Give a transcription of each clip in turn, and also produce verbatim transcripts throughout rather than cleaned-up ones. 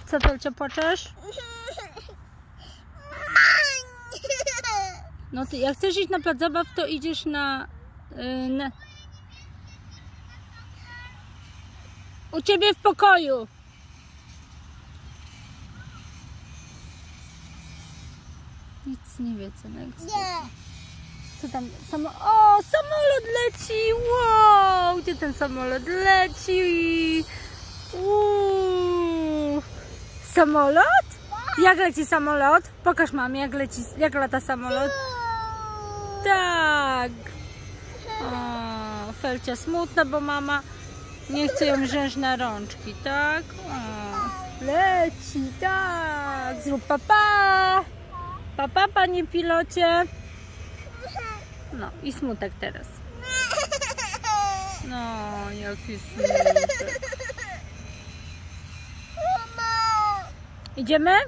Co, Felcia, płaczesz? No ty, jak chcesz iść na plac zabaw, to idziesz na... Yy, na... U ciebie w pokoju. Nic nie wie, co Nie. Co tam? Samo... O, samolot leci! Wow! Gdzie ten samolot leci? Uuu. Samolot? Jak leci samolot? Pokaż mamie, jak leci, jak lata samolot. Tak. O, Felcia smutna, bo mama nie chce ją wziąć na rączki, tak? O, leci, tak. Zrób papa. Papa, panie pilocie. No i smutek teraz. No, jaki smutek. Idziemy?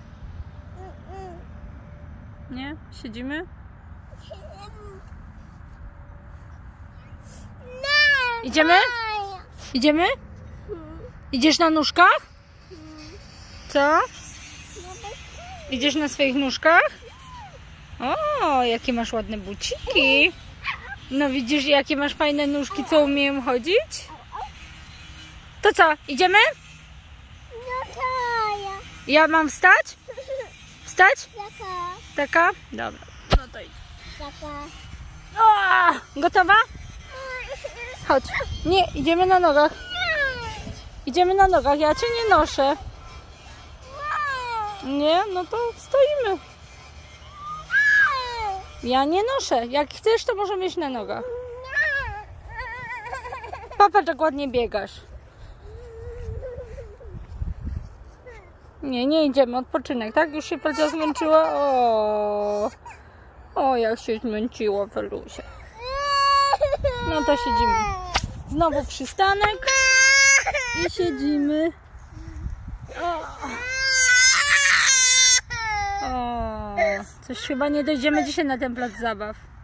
Nie? Siedzimy? Idziemy? Idziemy? Idziesz na nóżkach? Co? Idziesz na swoich nóżkach? O, jakie masz ładne buciki. No widzisz, jakie masz fajne nóżki, co umieją chodzić? To co, idziemy? Ja mam wstać? Wstać? Taka? Dobra. No to idź. O, gotowa? Chodź. Nie, idziemy na nogach. Idziemy na nogach, ja cię nie noszę. Nie, no to stoimy. Ja nie noszę. Jak chcesz, to możemy iść na nogach. Papa, tak ładnie biegasz. Nie, nie idziemy. Odpoczynek, tak? Już się Felcia zmęczyła? O, o, jak się zmęczyła Felusia. No to siedzimy. Znowu przystanek. I siedzimy. O. O, coś chyba nie dojdziemy dzisiaj na ten plac zabaw.